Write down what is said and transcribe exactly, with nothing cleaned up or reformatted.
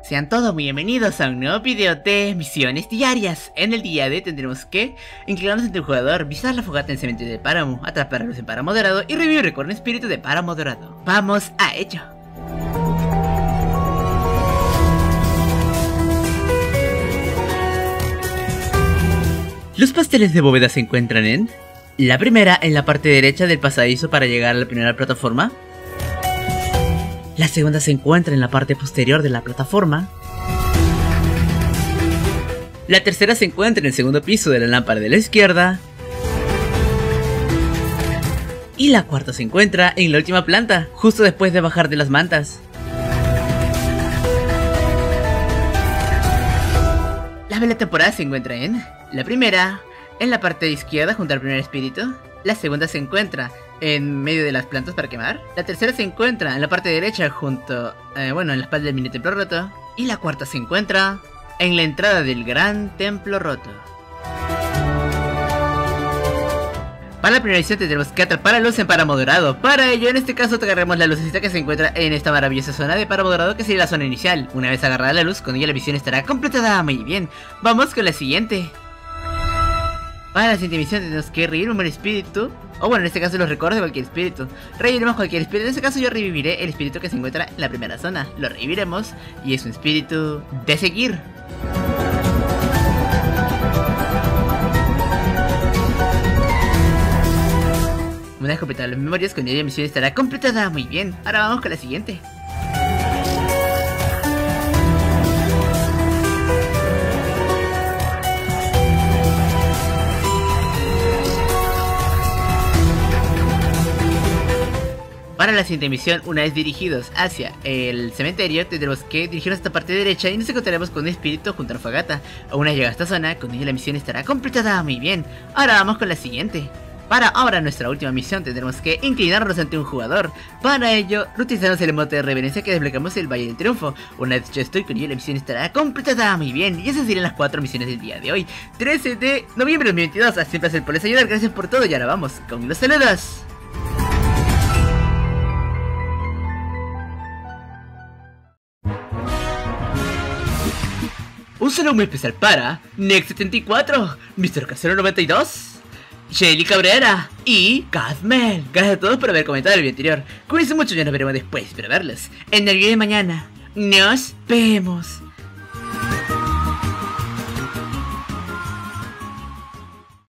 Sean todos muy bienvenidos a un nuevo video de misiones diarias. En el día de hoy tendremos que inclinarnos ante un jugador, visitar la fogata en el cementerio de Páramo, atrapar a los en Páramo Dorado y revivir el recuerdo espíritu de Páramo Dorado. ¡Vamos a ello! Los pasteles de bóveda se encuentran en la primera, en la parte derecha del pasadizo para llegar a la primera plataforma. La segunda se encuentra en la parte posterior de la plataforma. La tercera se encuentra en el segundo piso de la lámpara de la izquierda. Y la cuarta se encuentra en la última planta, justo después de bajar de las mantas. La vela temporal se encuentra en la primera, en la parte izquierda junto al primer espíritu. La segunda se encuentra en medio de las plantas para quemar. La tercera se encuentra en la parte derecha junto, eh, bueno, en la espalda del mini templo roto. Y la cuarta se encuentra en la entrada del gran templo roto. Para la primera misión tendremos que atrapar a luz en Páramo Dorado. Para ello, en este caso, agarremos la lucecita que se encuentra en esta maravillosa zona de Páramo Dorado, que sería la zona inicial. Una vez agarrada la luz, con ella la misión estará completada. Muy bien, vamos con la siguiente. Para la siguiente misión tenemos que revivir un espíritu, o bueno, en este caso los recuerdos de cualquier espíritu. Reviviremos cualquier espíritu, en este caso yo reviviré el espíritu que se encuentra en la primera zona. Lo reviviremos y es un espíritu de seguir. Una vez completadas las memorias, con ella la misión estará completada. Muy bien, ahora vamos con la siguiente. Para la siguiente misión, una vez dirigidos hacia el cementerio, tendremos que dirigirnos a esta parte derecha y nos encontraremos con un espíritu junto a la fogata. Una vez llegada a esta zona, con ella la misión estará completada. Muy bien, ahora vamos con la siguiente. Para ahora nuestra última misión tendremos que inclinarnos ante un jugador. Para ello, utilizaremos el emote de reverencia que desbloqueamos el Valle del Triunfo. Una vez hecho esto, con ello la misión estará completada. Muy bien, y esas serían las cuatro misiones del día de hoy, trece de noviembre de dos mil veintidós. Así un placer por les ayudar, gracias por todo y ahora vamos con los saludos. Un saludo muy especial para Nex setenta y cuatro, mister Casero noventa y dos, Shelly Cabrera y Kazmel. Gracias a todos por haber comentado el video anterior. Cuídense mucho, ya nos veremos después. Espero verlos en el video de mañana. Nos vemos.